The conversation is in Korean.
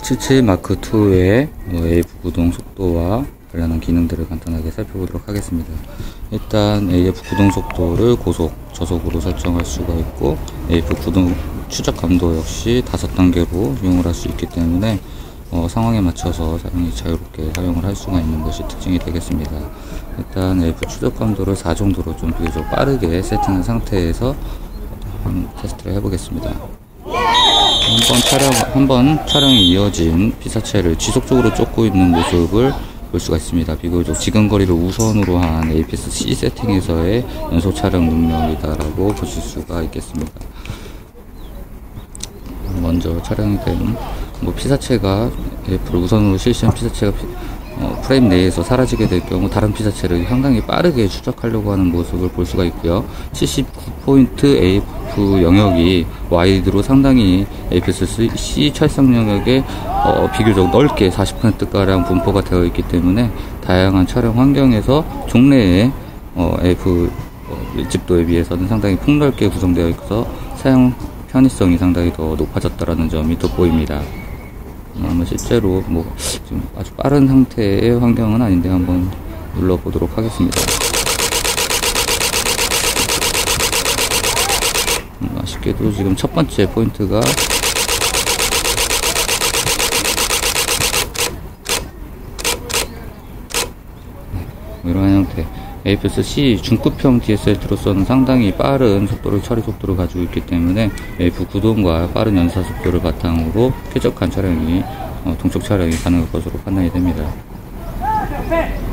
77 마크 2의 AF 구동 속도와 관련한 기능들을 간단하게 살펴보도록 하겠습니다. 일단 AF 구동 속도를 고속, 저속으로 설정할 수가 있고, AF 구동 추적 감도 역시 5단계로 이용을 할 수 있기 때문에 상황에 맞춰서 사용이 자유롭게 사용을 할 수가 있는 것이 특징이 되겠습니다. 일단 AF 추적 감도를 4 정도로 좀 비교적 빠르게 세팅한 상태에서 한번 테스트를 해보겠습니다. 한번 촬영이 이어진 피사체를 지속적으로 쫓고 있는 모습을 볼 수가 있습니다. 비교적 지근거리를 우선으로 한 APS-C 세팅에서의 연소 촬영 능력이다라고 보실 수가 있겠습니다. 먼저 촬영이 된 피사체가 AF를 우선으로 실시한 피사체가 프레임 내에서 사라지게 될 경우 다른 피사체를 상당히 빠르게 추적하려고 하는 모습을 볼 수가 있고요. 79포인트 AF 영역이 와이드로 상당히 APS-C 찰상 영역에 비교적 넓게 40%가량 분포가 되어 있기 때문에 다양한 촬영 환경에서 종래의 AF 밀집도에 비해서는 상당히 폭넓게 구성되어 있어서 사용 편의성이 상당히 더 높아졌다는 점이 돋보입니다. 실제로 지금 아주 빠른 상태의 환경은 아닌데 한번 눌러보도록 하겠습니다. 아쉽게도 지금 첫 번째 포인트가 이러한 형태, APS-C 중급형 DSLR로서는 상당히 빠른 처리 속도를 가지고 있기 때문에 AF 구동과 빠른 연사 속도를 바탕으로 쾌적한 촬영이 동적 촬영이 가능할 것으로 판단이 됩니다.